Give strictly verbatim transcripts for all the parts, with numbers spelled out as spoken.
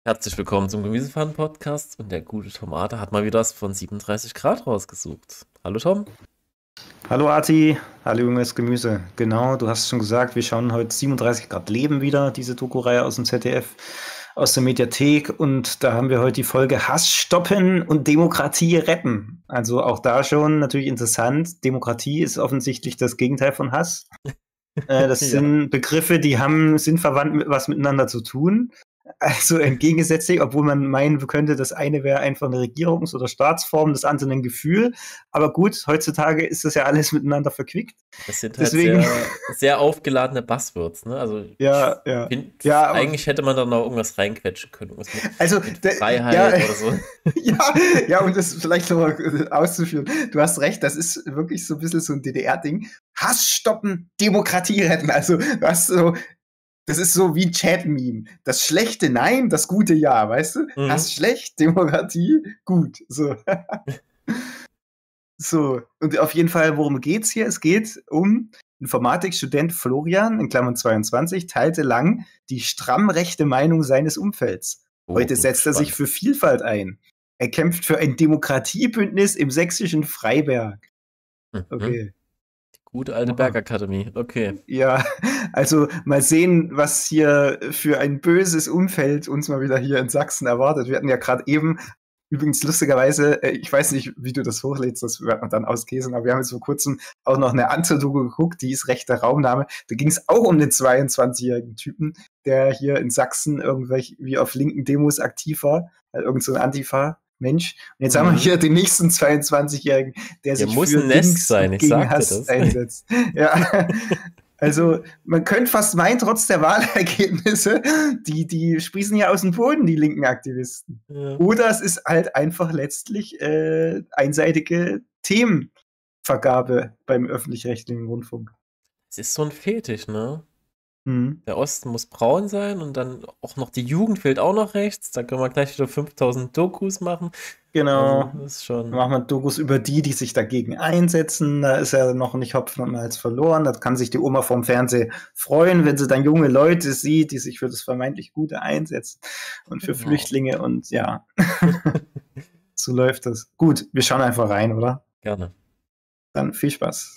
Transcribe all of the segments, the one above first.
Herzlich willkommen zum Gemüsepfannen-Podcast und der gute Tom Ader hat mal wieder was von siebenunddreißig Grad rausgesucht. Hallo Tom. Hallo Arti, hallo junges Gemüse. Genau, du hast schon gesagt, wir schauen heute siebenunddreißig Grad Leben wieder, diese Doku-Reihe aus dem Z D F, aus der Mediathek, und da haben wir heute die Folge Hass stoppen und Demokratie retten. Also auch da schon natürlich interessant, Demokratie ist offensichtlich das Gegenteil von Hass. äh, das Ja. sind Begriffe, die haben, sind verwandt mit was miteinander zu tun. Also entgegengesetzlich, obwohl man meinen könnte, das eine wäre einfach eine Regierungs- oder Staatsform, das andere ein Gefühl. Aber gut, heutzutage ist das ja alles miteinander verquickt. Das sind halt Deswegen, sehr, sehr aufgeladene Buzzwords, ne? Also ja, ich ja. find, Ja, aber eigentlich hätte man da noch irgendwas reinquetschen können. Irgendwas mit, also, mit der, Freiheit ja, oder so. ja, ja, und das vielleicht noch mal auszuführen. Du hast recht, das ist wirklich so ein bisschen so ein D D R-Ding. Hass stoppen, Demokratie retten. Also, du hast so, das ist so wie ein Chat-Meme. Das schlechte Nein, das gute Ja, weißt du? Mhm. Hass schlecht, Demokratie gut. So. So, und auf jeden Fall, worum geht's hier? Es geht um Informatikstudent Florian, in Klammern zweiundzwanzig, teilte lang die stramm rechte Meinung seines Umfelds. Oh, Heute bin setzt er sich gespannt. für Vielfalt ein. Er kämpft für ein Demokratiebündnis im sächsischen Freiberg. Mhm. Okay. Die gute alte Aha. Bergakademie, okay. Ja, also mal sehen, was hier für ein böses Umfeld uns mal wieder hier in Sachsen erwartet. Wir hatten ja gerade eben, übrigens lustigerweise, äh, ich weiß nicht, wie du das hochlädst, das wird man dann auskäsen, aber wir haben jetzt vor kurzem auch noch eine andere Doku geguckt, die ist rechter Raumname. Da ging es auch um den zweiundzwanzigjährigen Typen, der hier in Sachsen irgendwelche wie auf linken Demos aktiv war, also irgend so ein Antifa-Mensch. Und jetzt Mhm. haben wir hier den nächsten zweiundzwanzigjährigen, der Der sich muss für ein Nest links sein, und ich gegen sagte Hass das. einsetzt. Ja. Also, man könnte fast meinen, trotz der Wahlergebnisse, die, die sprießen ja aus dem Boden, die linken Aktivisten. Ja. Oder es ist halt einfach letztlich äh, einseitige Themenvergabe beim öffentlich-rechtlichen Rundfunk. Es ist so ein Fetisch, ne? Mhm. Der Osten muss braun sein und dann auch noch die Jugend fehlt auch noch rechts. Da können wir gleich wieder fünftausend Dokus machen. Genau. Also, das ist schon. Dann machen wir Dokus über die, die sich dagegen einsetzen. Da ist ja noch nicht Hopfen und Malz verloren. Da kann sich die Oma vom Fernsehen freuen, wenn sie dann junge Leute sieht, die sich für das vermeintlich Gute einsetzen und für Genau. Flüchtlinge, und ja. So läuft das. Gut, wir schauen einfach rein, oder? Gerne. Dann viel Spaß.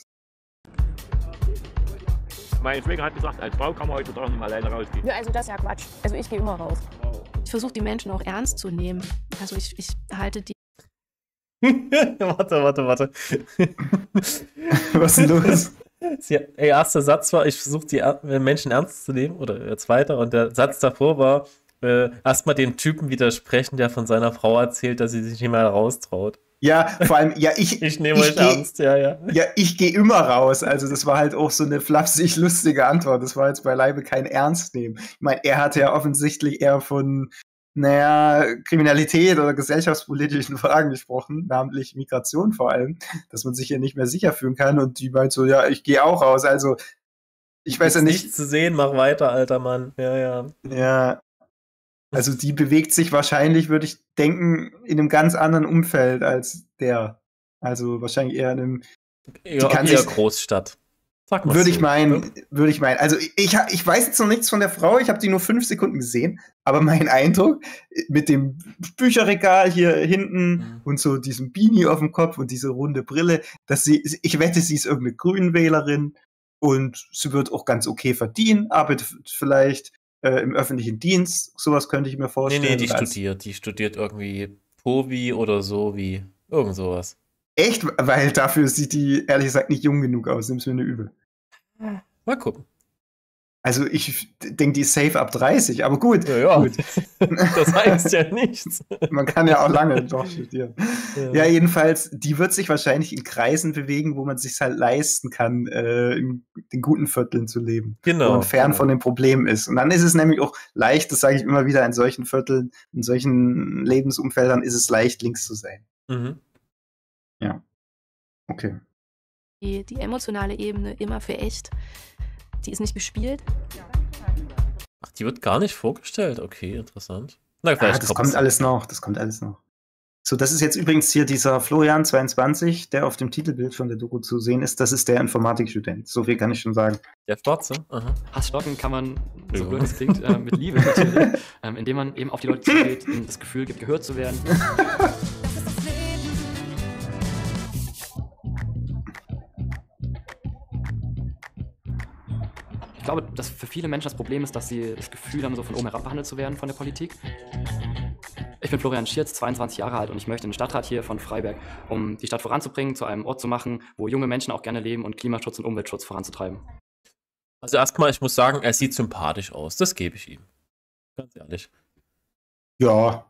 Mein Schwäger hat gesagt, als Frau kann man heutzutage nicht mehr alleine rausgehen. Ja, also das ist ja Quatsch. Also ich gehe immer raus. Ich versuche die Menschen auch ernst zu nehmen. Also ich, ich halte die. warte, warte, warte. Was ist denn los? Sie, ihr erster Satz war, ich versuche die Er- Menschen ernst zu nehmen, oder der zweite, und der Satz davor war, äh, erstmal dem Typen widersprechen, der von seiner Frau erzählt, dass sie sich nicht mehr raustraut. Ja, vor allem, ja, ich. Ich nehme euch geh- ernst, ja, ja. Ja, ich gehe immer raus. Also, das war halt auch so eine flapsig lustige Antwort. Das war jetzt beileibe kein Ernst nehmen. Ich meine, er hatte ja offensichtlich eher von, naja, Kriminalität oder gesellschaftspolitischen Fragen gesprochen, namentlich Migration vor allem, dass man sich hier nicht mehr sicher fühlen kann. Und die meint so, ja, ich gehe auch raus. Also, ich weiß ja Gibt's nicht. nichts zu sehen, mach weiter, alter Mann. Ja, ja. Ja, also die bewegt sich wahrscheinlich, würde ich denken, in einem ganz anderen Umfeld als der. Also wahrscheinlich eher in einem, Eher, kann eher sich- Großstadt. Sag mal würde so, ich meinen, ne? würde ich meinen. Also ich, ha- ich weiß jetzt noch nichts von der Frau, ich habe die nur fünf Sekunden gesehen, aber mein Eindruck mit dem Bücherregal hier hinten Mhm. und so diesem Beanie auf dem Kopf und diese runde Brille, dass sie, ich wette, sie ist irgendeine Grünwählerin und sie wird auch ganz okay verdienen, arbeitet vielleicht äh, im öffentlichen Dienst, sowas könnte ich mir Nee, vorstellen. nee, die Und als- studiert. Die studiert irgendwie Povi oder so wie irgend sowas. Echt? Weil dafür sieht die ehrlich gesagt nicht jung genug aus, nimm's mir eine übel. Mal gucken. Also ich denke, die ist safe ab dreißig, aber gut. Ja, ja. gut. Das heißt ja nichts. Man kann ja auch lange doch studieren. Ja. Ja, jedenfalls, die wird sich wahrscheinlich in Kreisen bewegen, wo man sich halt leisten kann, äh, in den guten Vierteln zu leben. Genau, Wo man fern genau. von den Problemen ist. Und dann ist es nämlich auch leicht, das sage ich immer wieder, in solchen Vierteln, in solchen Lebensumfeldern ist es leicht, links zu sein. Mhm. Okay. Die, die emotionale Ebene immer für echt. Die ist nicht gespielt. Ach, die wird gar nicht vorgestellt. Okay, interessant. Na, Ah, vielleicht das kommt kommt es. alles noch, das kommt alles noch. So, das ist jetzt übrigens hier dieser Florian zweiundzwanzig, der auf dem Titelbild von der Doku zu sehen ist. Das ist der Informatikstudent. So viel kann ich schon sagen. Der Schwarze? Aha. Hassstocken kann man, so Ja. blöd es klingt, äh, mit Liebe natürlich, ähm, indem man eben auf die Leute zugeht, ihnen das Gefühl gibt, gehört zu werden. Ich glaube, dass für viele Menschen das Problem ist, dass sie das Gefühl haben, so von oben herab behandelt zu werden von der Politik. Ich bin Florian Schierz, zweiundzwanzig Jahre alt und ich möchte in den Stadtrat hier von Freiberg, um die Stadt voranzubringen, zu einem Ort zu machen, wo junge Menschen auch gerne leben und Klimaschutz und Umweltschutz voranzutreiben. Also erstmal, ich muss sagen, er sieht sympathisch aus. Das gebe ich ihm. Ganz ehrlich. Ja,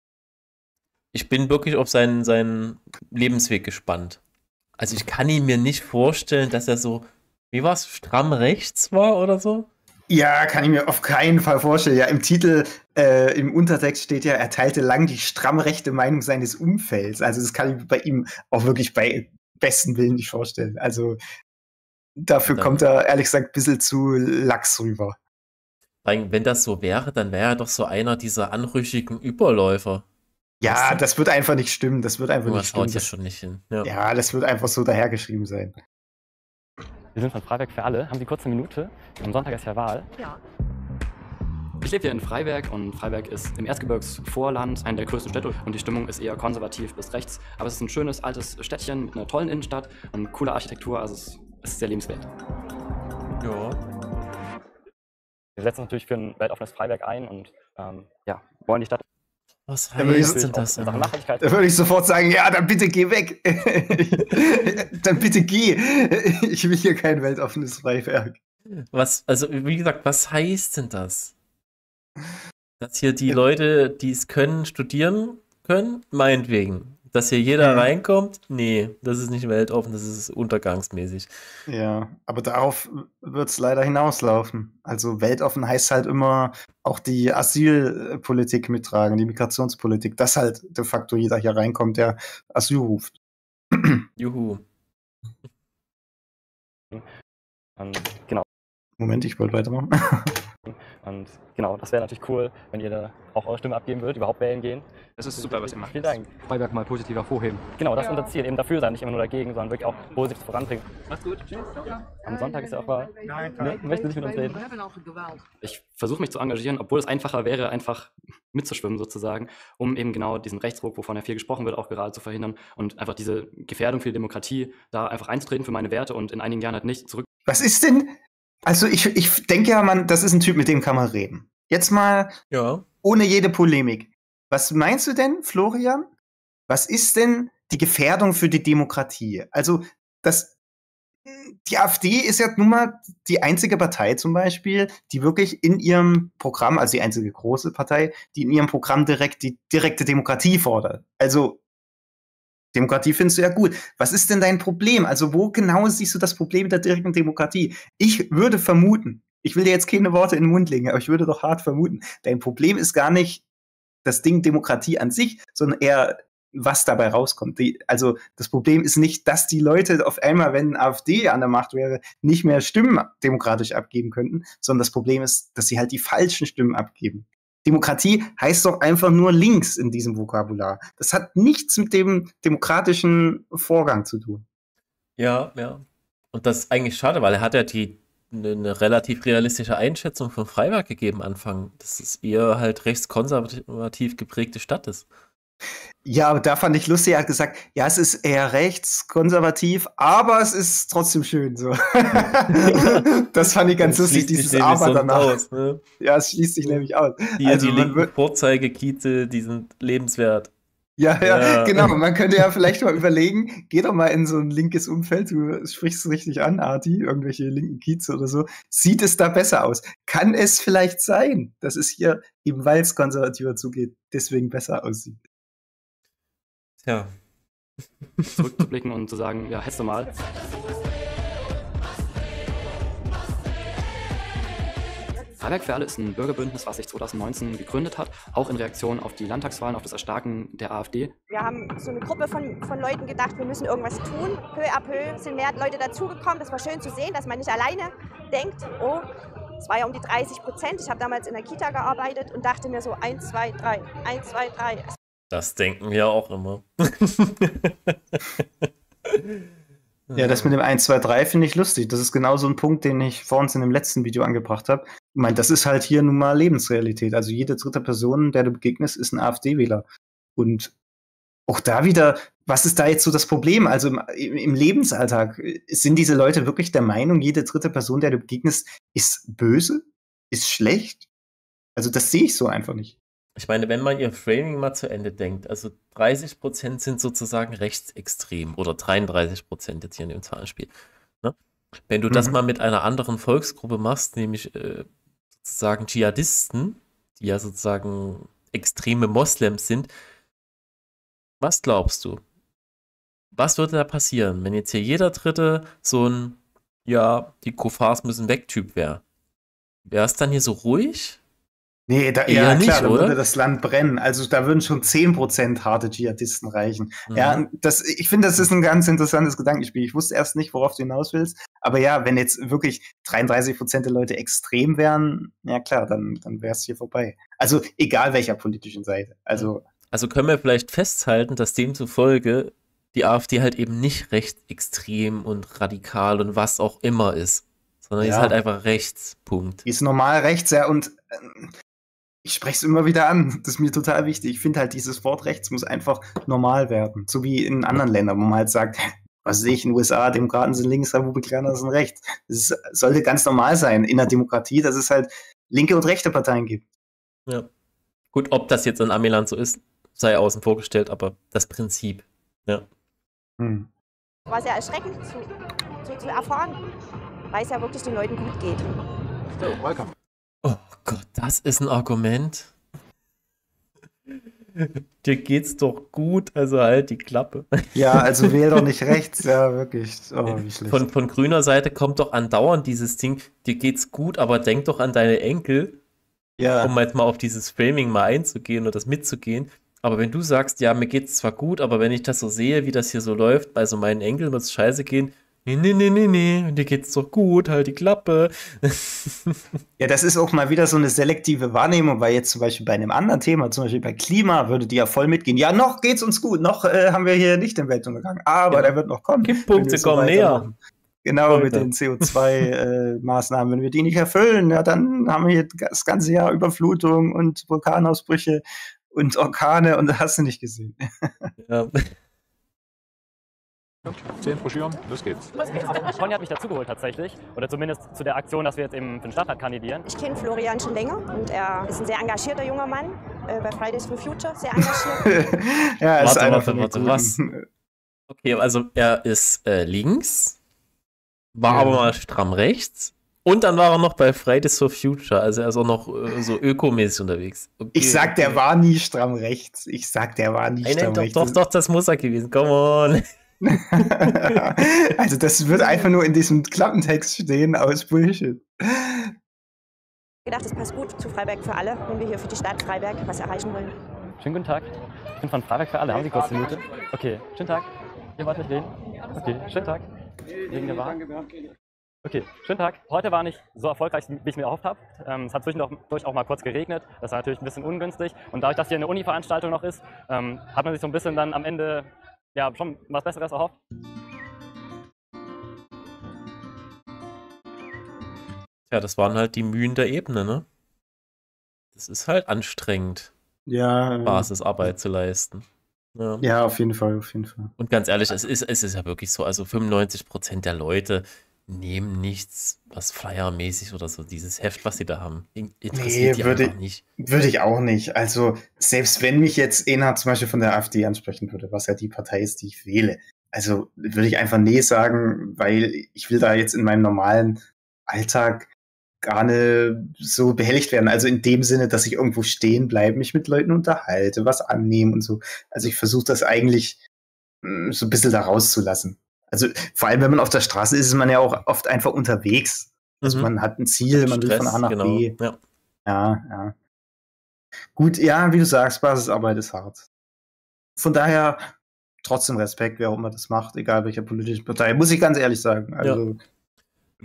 Ich bin wirklich auf seinen, seinen Lebensweg gespannt. Also ich kann ihn mir nicht vorstellen, dass er so, wie war's, stramm rechts war oder so? Ja, kann ich mir auf keinen Fall vorstellen. Ja, im Titel, äh, im Untertext steht ja, er teilte lang die stramm rechte Meinung seines Umfelds. Also das kann ich bei ihm auch wirklich bei besten Willen nicht vorstellen. Also dafür Dann- kommt er, ehrlich gesagt, ein bisschen zu lax rüber. Weil, wenn das so wäre, dann wäre er doch so einer dieser anrüchigen Überläufer. Ja, Weißt du? das wird einfach nicht stimmen. Das wird einfach Aber nicht das stimmen. haut ja Das, schon nicht hin. Ja. ja, das wird einfach so dahergeschrieben sein. Wir sind von Freiberg für alle. Haben Sie kurz eine Minute? Am Sonntag ist ja Wahl. Ja. Ich lebe hier in Freiberg und Freiberg ist im Erzgebirgsvorland, eine der größten Städte und die Stimmung ist eher konservativ bis rechts. Aber es ist ein schönes altes Städtchen mit einer tollen Innenstadt und cooler Architektur, also es ist sehr lebenswert. Ja. Wir setzen uns natürlich für ein weltoffenes Freiberg ein und ähm, ja, wollen die Stadt Was aber heißt ist denn das in Sachen denn? Nachhaltigkeit. Da würde ich sofort sagen, ja, dann bitte geh weg. Dann bitte geh. Ich will hier kein weltoffenes Freiberg. Was, also wie gesagt, was heißt denn das? Dass hier die Leute, die es können, studieren können? Meinetwegen. Dass hier jeder Mhm. reinkommt? Nee, das ist nicht weltoffen, das ist untergangsmäßig. Ja, aber darauf wird es leider hinauslaufen. Also weltoffen heißt halt immer auch die Asylpolitik mittragen, die Migrationspolitik, dass halt de facto jeder hier reinkommt, der Asyl ruft. Juhu. Und genau, Moment, ich wollte weitermachen. und genau, das wäre natürlich cool, wenn ihr da auch eure Stimme abgeben würdet, überhaupt wählen gehen. Das ist super, was ihr macht. Vielen Dank. Freiberg mal positiv hervorheben. Genau, das ist unser Ziel, eben dafür sein, nicht immer nur dagegen, sondern wirklich auch positiv voranbringen. Macht's gut. Am Sonntag ist ja auch Wahl. Nein, Ne? Möchten Sie nicht mit uns reden? Ich versuche mich zu engagieren, obwohl es einfacher wäre, einfach mitzuschwimmen sozusagen, um eben genau diesen Rechtsruck, wovon ja viel gesprochen wird, auch gerade zu verhindern und einfach diese Gefährdung für die Demokratie da einfach einzutreten für meine Werte und in einigen Jahren halt nicht zurück. Was ist denn? Also ich, ich denke ja, man, das ist ein Typ, mit dem kann man reden. Jetzt mal Ja. ohne jede Polemik. Was meinst du denn, Florian? Was ist denn die Gefährdung für die Demokratie? Also, das, die AfD ist ja nun mal die einzige Partei zum Beispiel, die wirklich in ihrem Programm, also die einzige große Partei, die in ihrem Programm direkt die direkte Demokratie fordert. Also, Demokratie findest du ja gut. Was ist denn dein Problem? Also, wo genau siehst du das Problem der direkten Demokratie? Ich würde vermuten, ich will dir jetzt keine Worte in den Mund legen, aber ich würde doch hart vermuten, dein Problem ist gar nicht das Ding Demokratie an sich, sondern eher, was dabei rauskommt. Die, also das Problem ist nicht, dass die Leute auf einmal, wenn AfD an der Macht wäre, nicht mehr Stimmen demokratisch abgeben könnten, sondern das Problem ist, dass sie halt die falschen Stimmen abgeben. Demokratie heißt doch einfach nur links in diesem Vokabular. Das hat nichts mit dem demokratischen Vorgang zu tun. Ja, ja. Und das ist eigentlich schade, weil er hat ja die eine, eine relativ realistische Einschätzung von Freiberg gegeben Anfang, dass es eher halt rechtskonservativ geprägte Stadt ist. Ja, aber da fand ich lustig, er hat gesagt, ja, es ist eher rechtskonservativ, aber es ist trotzdem schön so. Das fand ich ganz Das lustig, schließt sich dieses nämlich Aber sonst danach. Aus, ne? Ja, es schließt sich nämlich aus. Hier Also die man linken wird- Vorzeigekieze, die sind lebenswert. Ja, ja, Ja. genau. Man könnte ja vielleicht mal überlegen, geh doch mal in so ein linkes Umfeld, du sprichst es richtig an, Arti, irgendwelche linken Kieze oder so. Sieht es da besser aus? Kann es vielleicht sein, dass es hier, eben weil es konservativer zugeht, deswegen besser aussieht? Ja. zurückzublicken und zu sagen, ja, hättest du mal. Freiberg für alle ist ein Bürgerbündnis, was sich zweitausendneunzehn gegründet hat, auch in Reaktion auf die Landtagswahlen, auf das Erstarken der AfD. Wir haben so eine Gruppe von, von Leuten gedacht, wir müssen irgendwas tun. Peu à peu sind mehr Leute dazugekommen. Das war schön zu sehen, dass man nicht alleine denkt, oh, es war ja um die dreißig Prozent. Ich habe damals in der Kita gearbeitet und dachte mir so, eins, zwei, drei, eins, zwei, drei. Das denken wir auch immer. Ja, das mit dem eins, zwei, drei finde ich lustig. Das ist genau so ein Punkt, den ich vor uns in dem letzten Video angebracht habe. Ich meine, das ist halt hier nun mal Lebensrealität. Also jede dritte Person, der du begegnest, ist ein AfD-Wähler. Und auch da wieder, was ist da jetzt so das Problem? Also im, im Lebensalltag, sind diese Leute wirklich der Meinung, jede dritte Person, der du begegnest, ist böse? Ist schlecht? Also das sehe ich so einfach nicht. Ich meine, wenn man ihr Framing mal zu Ende denkt, also dreißig Prozent sind sozusagen rechtsextrem oder dreiunddreißig Prozent jetzt hier in dem Zahlenspiel. Ne? Wenn du mhm. das mal mit einer anderen Volksgruppe machst, nämlich äh, sozusagen Dschihadisten, die ja sozusagen extreme Moslems sind, was glaubst du? Was würde da passieren, wenn jetzt hier jeder Dritte so ein, ja, die Kuffars müssen weg Typ wäre? Wäre es dann hier so ruhig? Nee, da, ja, nicht, klar, da würde das Land brennen. Also da würden schon zehn Prozent harte Dschihadisten reichen. Mhm. Ja, das, ich finde, das ist ein ganz interessantes Gedankenspiel. Ich wusste erst nicht, worauf du hinaus willst. Aber ja, wenn jetzt wirklich dreiunddreißig Prozent der Leute extrem wären, ja klar, dann, dann wäre es hier vorbei. Also egal welcher politischen Seite. Also, also können wir vielleicht festhalten, dass demzufolge die AfD halt eben nicht rechtsextrem und radikal und was auch immer ist. Sondern ja. Die ist halt einfach rechts. Punkt. Die ist normal rechts, ja, und ähm, ich spreche es immer wieder an, das ist mir total wichtig. Ich finde halt, dieses Wort rechts muss einfach normal werden. So wie in anderen Ländern, wo man halt sagt, was sehe ich in den U S A, Demokraten sind links, Republikaner sind rechts. Das ist, sollte ganz normal sein in der Demokratie, dass es halt linke und rechte Parteien gibt. Ja. Gut, ob das jetzt in Amiland so ist, sei außen vor gestellt, aber das Prinzip, ja. Hm. War sehr erschreckend zu, zu, zu erfahren, weil es ja wirklich den Leuten gut geht. So, welcome. Oh Gott, das ist ein Argument. Dir geht's doch gut, also halt die Klappe. Ja, also wähl doch nicht rechts, ja, wirklich. Oh, wie schlecht. Von, von grüner Seite kommt doch andauernd dieses Ding, dir geht's gut, aber denk doch an deine Enkel, ja. Um jetzt mal auf dieses Framing mal einzugehen und das mitzugehen. Aber wenn du sagst, ja, mir geht's zwar gut, aber wenn ich das so sehe, wie das hier so läuft, bei so meinen Enkeln wird es scheiße gehen, nee, nee, nee, nee, nee, dir geht's doch gut, halt die Klappe. Ja, das ist auch mal wieder so eine selektive Wahrnehmung, weil jetzt zum Beispiel bei einem anderen Thema, zum Beispiel bei Klima, würde die ja voll mitgehen. Ja, noch geht's uns gut, noch äh, haben wir hier nicht den Weltuntergang, aber ja. Der wird noch kommen. Kipppunkte so kommen näher. Genau, Leute. Mit den C O zwei Maßnahmen. Äh, wenn wir die nicht erfüllen, ja, dann haben wir hier das ganze Jahr Überflutung und Vulkanausbrüche und Orkane und das hast du nicht gesehen. Ja. Zehn Broschüren, los geht's. Conny hat mich dazugeholt tatsächlich, oder zumindest zu der Aktion, dass wir jetzt eben für den Stadtrat kandidieren. Ich kenne Florian schon länger und er ist ein sehr engagierter junger Mann, äh, bei Fridays for Future, sehr engagiert. Ja, er ist warte, einer warte, von warte, was? Okay, also er ist äh, links, war ja. aber mal stramm rechts und dann war er noch bei Fridays for Future, also er ist auch noch äh, so ökomäßig unterwegs. Okay, ich sag, okay. Der war nie stramm rechts. Ich sag, der war nie Nein, stramm nein, rechts. Doch, doch, doch, das muss er gewesen, come on. Also das wird einfach nur in diesem Klappentext stehen aus Bullshit. Ich gedacht, das passt gut zu Freiberg für alle, wenn wir hier für die Stadt Freiberg was erreichen wollen. Schönen guten Tag. Ich bin von Freiberg für alle. Haben Sie kurz eine Minute? Okay, schönen Tag. Ihr wollt mich reden? Okay, schönen Tag. Wegen der Wahl? Okay, schönen Tag. Heute war nicht so erfolgreich, wie ich mir erhofft habe. Ähm, es hat zwischendurch auch mal kurz geregnet. Das war natürlich ein bisschen ungünstig. Und dadurch, dass hier eine Uni-Veranstaltung noch ist, ähm, hat man sich so ein bisschen dann am Ende ja, schon was Besseres erhofft. Ja, das waren halt die Mühen der Ebene, ne? Das ist halt anstrengend, ja, Basisarbeit äh, zu leisten. Ja. ja, auf jeden Fall, auf jeden Fall. Und ganz ehrlich, es ist, es ist ja wirklich so, also fünfundneunzig Prozent der Leute nehmen nichts, was Flyer-mäßig oder so, dieses Heft, was sie da haben, interessiert nee, die würde, einfach nicht. Würde ich auch nicht. Also selbst wenn mich jetzt einer zum Beispiel von der AfD ansprechen würde, was ja die Partei ist, die ich wähle, also würde ich einfach nee sagen, weil ich will da jetzt in meinem normalen Alltag gar nicht so behelligt werden. Also in dem Sinne, dass ich irgendwo stehen bleibe, mich mit Leuten unterhalte, was annehmen und so. Also ich versuche das eigentlich mh, so ein bisschen da rauszulassen. Also vor allem, wenn man auf der Straße ist, ist man ja auch oft einfach unterwegs. Also mhm. man hat ein Ziel, man will von A nach genau. B. Ja. ja, ja. Gut, ja, wie du sagst, Basisarbeit ist hart. Von daher trotzdem Respekt, wer auch immer das macht, egal welcher politischen Partei, muss ich ganz ehrlich sagen. Also ja.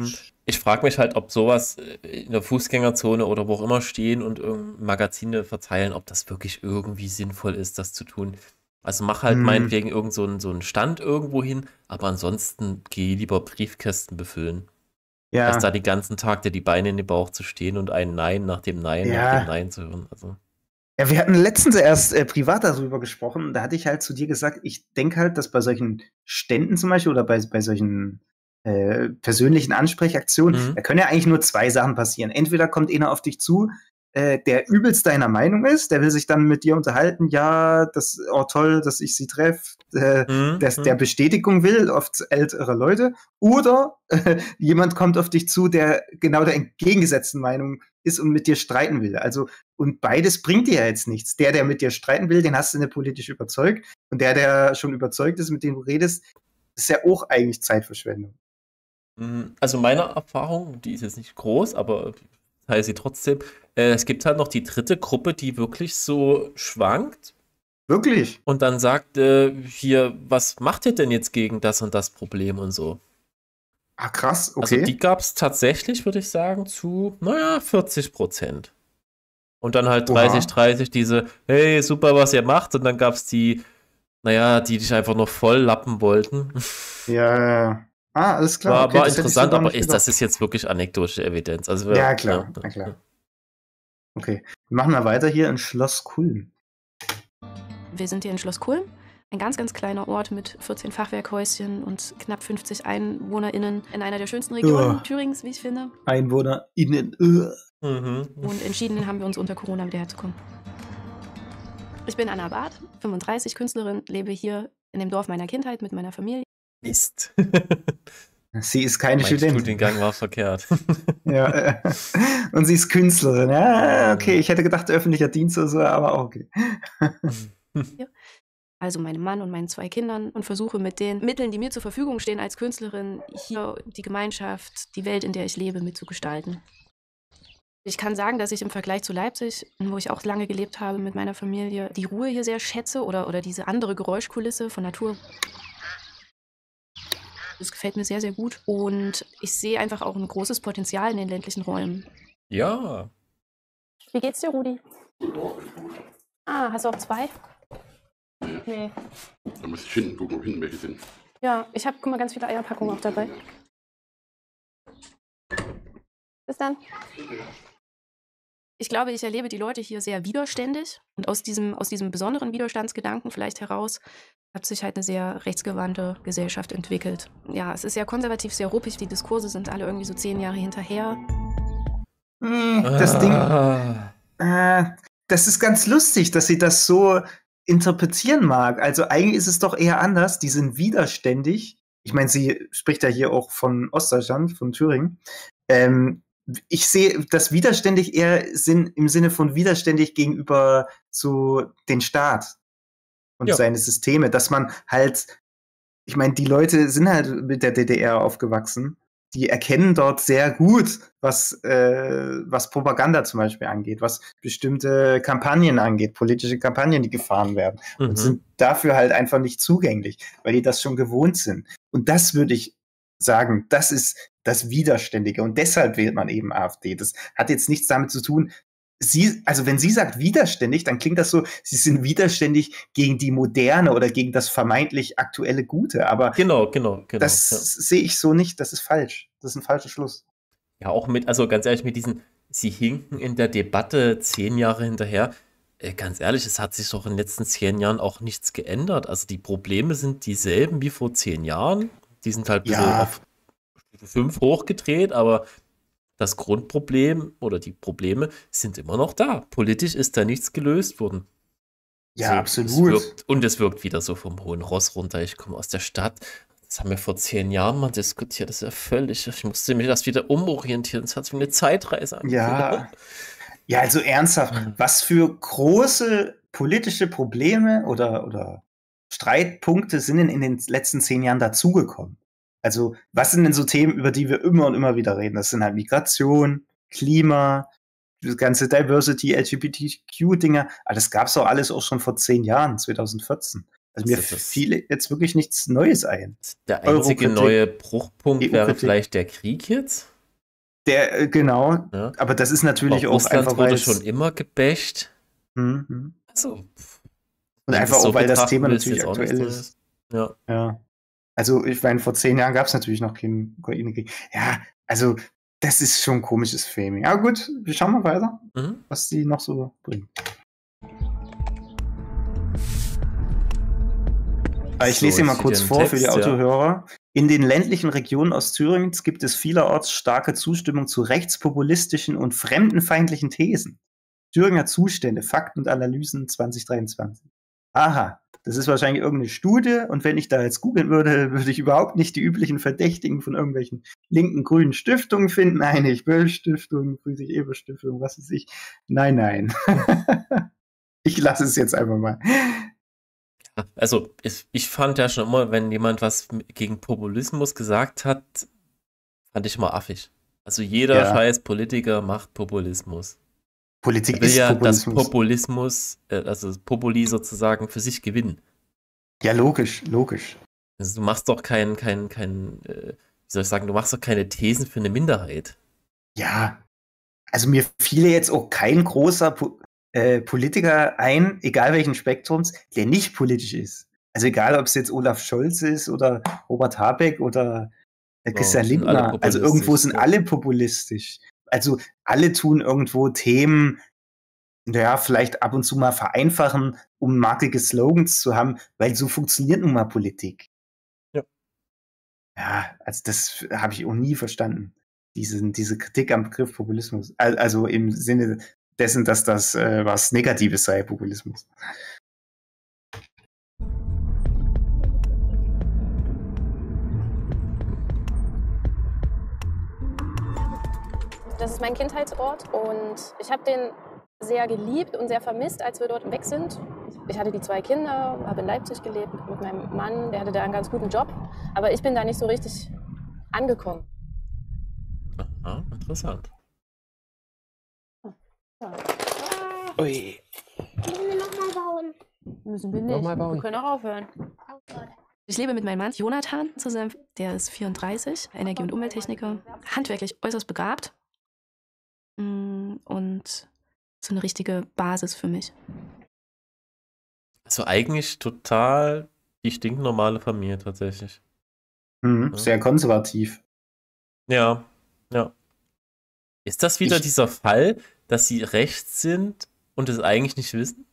Ich frage mich halt, ob sowas in der Fußgängerzone oder wo auch immer stehen und irgend- Magazine verteilen, ob das wirklich irgendwie sinnvoll ist, das zu tun. Also mach halt Hm. meinetwegen irgend so einen, so einen Stand irgendwo hin, aber ansonsten geh lieber Briefkästen befüllen. Als da Ja, den ganzen Tag dir die Beine in den Bauch zu stehen und ein Nein nach dem Nein nach dem ja. Nein zu hören. Also, Ja, wir hatten letztens erst äh, privat darüber gesprochen. Da hatte ich halt zu dir gesagt, ich denke halt, dass bei solchen Ständen zum Beispiel oder bei, bei solchen äh, persönlichen Ansprechaktionen, Mhm. da können ja eigentlich nur zwei Sachen passieren. Entweder kommt einer auf dich zu, äh, der übelst deiner Meinung ist, der will sich dann mit dir unterhalten, ja, das oh toll, dass ich sie treffe, äh, Mhm. dass der Mhm. Bestätigung will, oft ältere Leute. Oder äh, jemand kommt auf dich zu, der genau der entgegengesetzten Meinung ist und mit dir streiten will. Also, und beides bringt dir ja jetzt nichts. Der, der mit dir streiten will, den hast du nicht politisch überzeugt. Und der, der schon überzeugt ist, mit dem du redest, ist ja auch eigentlich Zeitverschwendung. Mhm. Also meine Erfahrung, die ist jetzt nicht groß, aber ich teile sie trotzdem. Äh, es gibt halt noch die dritte Gruppe, die wirklich so schwankt Wirklich? und dann sagt, äh, hier, was macht ihr denn jetzt gegen das und das Problem und so. Ah, krass, Also okay. die gab es tatsächlich, würde ich sagen, zu, naja, vierzig Prozent. Und dann halt dreißig, Oha. dreißig diese, hey, super, was ihr macht. Und dann gab es die, naja, die dich einfach noch voll lappen wollten. Ja, ja, ja. Ah, alles klar. War, Okay, war das hätte ich so interessant, gar aber nicht ist, das gedacht. ist jetzt wirklich anekdotische Evidenz. Also, wir- Ja, klar, ja, na ja, klar. Okay, wir machen mal weiter hier in Schloss Kulm. Wir sind hier in Schloss Kulm, ein ganz, ganz kleiner Ort mit vierzehn Fachwerkhäuschen und knapp fünfzig EinwohnerInnen in einer der schönsten Regionen Uah. Thürings, wie ich finde. EinwohnerInnen. Uh. Mhm. Und entschieden haben wir uns unter Corona wieder herzukommen. Ich bin Anna Barth, fünfunddreißig, Künstlerin, lebe hier in dem Dorf meiner Kindheit mit meiner Familie. Mist. Sie ist keine Mein Studentin. Studiengang war verkehrt. Ja, äh, und sie ist Künstlerin. Ja, okay, ich hätte gedacht öffentlicher Dienst oder so, aber auch okay. Also meinem Mann und meinen zwei Kindern und versuche mit den Mitteln, die mir zur Verfügung stehen als Künstlerin, hier die Gemeinschaft, die Welt, in der ich lebe, mitzugestalten. Ich kann sagen, dass ich im Vergleich zu Leipzig, wo ich auch lange gelebt habe mit meiner Familie, die Ruhe hier sehr schätze oder, oder diese andere Geräuschkulisse von Natur. Das gefällt mir sehr, sehr gut. Und ich sehe einfach auch ein großes Potenzial in den ländlichen Räumen. Ja. Wie geht's dir, Rudi? Ah, hast du auch zwei? Nee. Da muss ich hinten gucken, ob hinten welche sind. Ja, ich habe, guck mal, ganz viele Eierpackungen auch dabei. Bis dann. Ich glaube, ich erlebe die Leute hier sehr widerständig. Und aus diesem, aus diesem besonderen Widerstandsgedanken vielleicht heraus hat sich halt eine sehr rechtsgewandte Gesellschaft entwickelt. Ja, es ist sehr konservativ, sehr ruppig. Die Diskurse sind alle irgendwie so zehn Jahre hinterher. Hm, Das Ding, Ah. äh, das ist ganz lustig, dass sie das so interpretieren mag. Also eigentlich ist es doch eher anders. Die sind widerständig. Ich meine, sie spricht ja hier auch von Ostdeutschland, von Thüringen. Ähm, ich sehe das widerständig eher Sinn, im Sinne von widerständig gegenüber zu den Staat und Ja. seine Systeme, dass man halt, ich meine, die Leute sind halt mit der D D R aufgewachsen. Die erkennen dort sehr gut, was, äh, was Propaganda zum Beispiel angeht, was bestimmte Kampagnen angeht, politische Kampagnen, die gefahren werden. Mhm. Und sind dafür halt einfach nicht zugänglich, weil die das schon gewohnt sind. Und das würde ich sagen, das ist das Widerständige. Und deshalb wählt man eben AfD. Das hat jetzt nichts damit zu tun. Sie, also wenn sie sagt widerständig, dann klingt das so, sie sind widerständig gegen die Moderne oder gegen das vermeintlich aktuelle Gute. Aber Genau, genau, genau. das ja. sehe ich so nicht. Das ist falsch. Das ist ein falscher Schluss. Ja, auch mit, also ganz ehrlich, mit diesen, sie hinken in der Debatte zehn Jahre hinterher. Äh, ganz ehrlich, es hat sich doch in den letzten zehn Jahren auch nichts geändert. Also die Probleme sind dieselben wie vor zehn Jahren. Die sind halt ein bisschen Ja. auf Stufe fünf hochgedreht, aber das Grundproblem oder die Probleme sind immer noch da. Politisch ist da nichts gelöst worden. Ja, So, absolut. Es wirkt, und es wirkt wieder so vom hohen Ross runter. Ich komme aus der Stadt. Das haben wir vor zehn Jahren mal diskutiert. Das ist ja völlig. Ich musste mich das wieder umorientieren. Das hat sich wie eine Zeitreise angefühlt. Ja. Ja, also ernsthaft, was für große politische Probleme oder, oder Streitpunkte sind denn in den letzten zehn Jahren dazugekommen? Also, was sind denn so Themen, über die wir immer und immer wieder reden? Das sind halt Migration, Klima, das ganze Diversity, L G B T Q-Dinger. Aber das gab's doch alles auch schon vor zehn Jahren, zwanzig vierzehn. Also mir Das ist das- fiel jetzt wirklich nichts Neues ein. Der einzige Eurokritik, neue Bruchpunkt wäre E U-Kritik. vielleicht der Krieg jetzt. Der, äh, genau. Ja. Aber das ist natürlich Auch auch Russland einfach, wurde weil schon immer gebasht. Mhm. Also, Und wenn einfach du es auch, weil das betrachten Thema willst, natürlich jetzt auch nichts aktuell Neues. ist. Ja. Ja. Also, ich meine, vor zehn Jahren gab es natürlich noch keinen Ukraine-Krieg. Ja, also, das ist schon komisches Framing. Aber gut, wir schauen mal weiter, Mhm. was die noch so bringen. Aber ich So, lese hier mal ich sehe kurz den vor für die Text, ja. Autohörer. In den ländlichen Regionen Ostthürings gibt es vielerorts starke Zustimmung zu rechtspopulistischen und fremdenfeindlichen Thesen. Thüringer Zustände, Fakten und Analysen zwanzig dreiundzwanzig. Aha, das ist wahrscheinlich irgendeine Studie und wenn ich da jetzt googeln würde, würde ich überhaupt nicht die üblichen Verdächtigen von irgendwelchen linken, grünen Stiftungen finden. Nein, nicht Böll-Stiftung, Friedrich-Ebert-Stiftung, was weiß ich. Nein, nein. Ich lasse es jetzt einfach mal. Also, ich, ich fand ja schon immer, wenn jemand was gegen Populismus gesagt hat, fand ich immer affig. Also jeder Ja. scheiß Politiker macht Populismus. Politik Er will ist ja Populismus. das Populismus, äh, also das Populi sozusagen für sich gewinnen. Ja, logisch, logisch. Also du machst doch kein, kein, kein, äh, wie soll ich sagen, du machst doch keine Thesen für eine Minderheit. Ja, also mir fiel jetzt auch kein großer po äh, Politiker ein, egal welchen Spektrums, der nicht politisch ist. Also egal, ob es jetzt Olaf Scholz ist oder Robert Habeck oder äh, Genau, Christian sind alle Lindner. Also irgendwo populistisch, sind ja. alle populistisch. Also alle tun irgendwo Themen, naja, vielleicht ab und zu mal vereinfachen, um markige Slogans zu haben, weil so funktioniert nun mal Politik. Ja. Ja, also das habe ich auch nie verstanden. Diese, diese Kritik am Begriff Populismus. Al- Also im Sinne dessen, dass das äh, was Negatives sei, Populismus. Das ist mein Kindheitsort und ich habe den sehr geliebt und sehr vermisst, als wir dort weg sind. Ich hatte die zwei Kinder, habe in Leipzig gelebt mit meinem Mann, der hatte da einen ganz guten Job, aber ich bin da nicht so richtig angekommen. Aha, interessant. Ui. Müssen wir nochmal bauen? Müssen wir nicht. Nochmal bauen. Wir können auch aufhören. Ich lebe mit meinem Mann Jonathan zusammen, der ist vierunddreißig, Energie- und Umwelttechniker, handwerklich äußerst begabt mm, und so eine richtige Basis für mich. Also eigentlich total die stinknormale Familie tatsächlich. Mhm, Ja. sehr konservativ. Ja, ja. Ist das wieder Ich- dieser Fall, dass sie rechts sind und es eigentlich nicht wissen?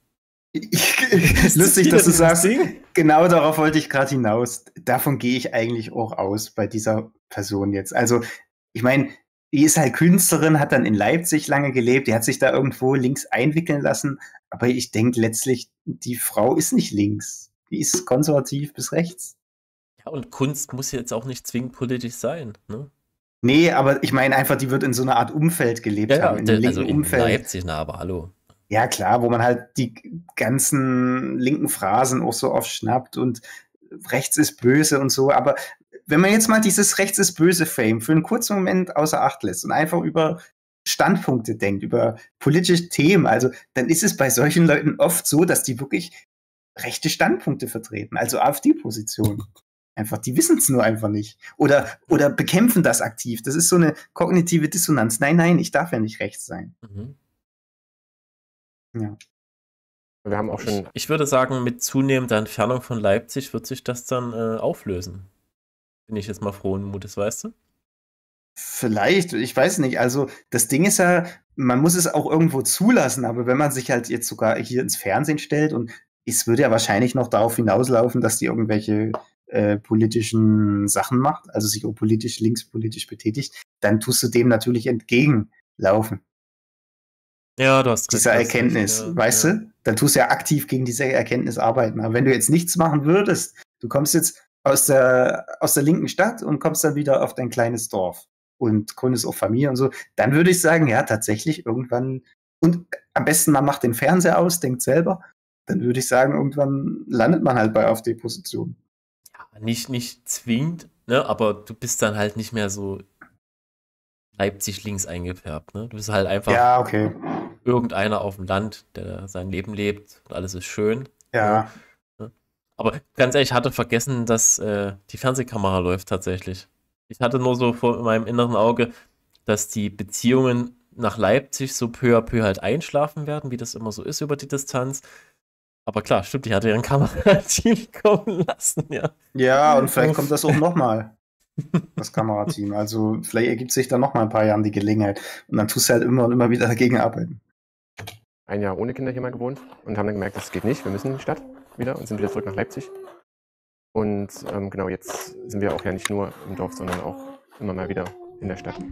Ist Lustig, wieder dass du dieses sagst, Ding? genau darauf wollte ich gerade hinaus. Davon gehe ich eigentlich auch aus bei dieser Person jetzt. Also, ich meine, die ist halt Künstlerin, hat dann in Leipzig lange gelebt, die hat sich da irgendwo links einwickeln lassen. Aber ich denke letztlich, die Frau ist nicht links. Die ist konservativ bis rechts. Ja, und Kunst muss jetzt auch nicht zwingend politisch sein, ne? Nee, aber ich meine einfach, die wird in so einer Art Umfeld gelebt haben, in einem linken also in Umfeld. Leipzig, na, aber hallo. Ja, klar, wo man halt die ganzen linken Phrasen auch so oft schnappt und rechts ist böse und so. Aber wenn man jetzt mal dieses rechts ist böse Fame für einen kurzen Moment außer Acht lässt und einfach über Standpunkte denkt, über politische Themen, also dann ist es bei solchen Leuten oft so, dass die wirklich rechte Standpunkte vertreten, also AfD-Positionen. Einfach, die wissen es nur einfach nicht. Oder, oder bekämpfen das aktiv. Das ist so eine kognitive Dissonanz. Nein, nein, ich darf ja nicht rechts sein. Mhm. Ja. Wir haben auch Ich, schon. ich würde sagen, mit zunehmender Entfernung von Leipzig wird sich das dann äh, auflösen. Bin ich jetzt mal frohen Mutes, weißt du? Vielleicht, ich weiß nicht. Also das Ding ist ja, man muss es auch irgendwo zulassen, aber wenn man sich halt jetzt sogar hier ins Fernsehen stellt und es würde ja wahrscheinlich noch darauf hinauslaufen, dass die irgendwelche äh, politischen Sachen macht, also sich auch politisch, linkspolitisch betätigt, dann tust du dem natürlich entgegenlaufen, Ja, du hast recht. dieser du hast recht, Erkenntnis, ja, weißt ja. du? Dann tust du ja aktiv gegen diese Erkenntnis arbeiten. Aber wenn du jetzt nichts machen würdest, du kommst jetzt aus der, aus der linken Stadt und kommst dann wieder auf dein kleines Dorf und gründest auch Familie und so, dann würde ich sagen, ja, tatsächlich irgendwann, und am besten man macht den Fernseher aus, denkt selber, dann würde ich sagen, irgendwann landet man halt bei AfD-Positionen. Ja, nicht, nicht zwingend, ne? Aber du bist dann halt nicht mehr so Leipzig links eingefärbt, ne? Du bist halt einfach Ja, okay. irgendeiner auf dem Land, der sein Leben lebt und alles ist schön. Ja. Aber ganz ehrlich, ich hatte vergessen, dass äh, die Fernsehkamera läuft tatsächlich. Ich hatte nur so vor meinem inneren Auge, dass die Beziehungen nach Leipzig so peu à peu halt einschlafen werden, wie das immer so ist über die Distanz. Aber klar, stimmt, ich hatte ja ein Kamerateam kommen lassen, ja. Ja, und vielleicht kommt das auch nochmal, das Kamerateam. Also vielleicht ergibt sich dann nochmal ein paar Jahren die Gelegenheit. Und dann tust du halt immer und immer wieder dagegen arbeiten. Ein Jahr ohne Kinder hier mal gewohnt und haben dann gemerkt, das geht nicht, wir müssen in die Stadt wieder und sind wieder zurück nach Leipzig. Und ähm, genau, jetzt sind wir auch ja nicht nur im Dorf, sondern auch immer mal wieder in der Stadt.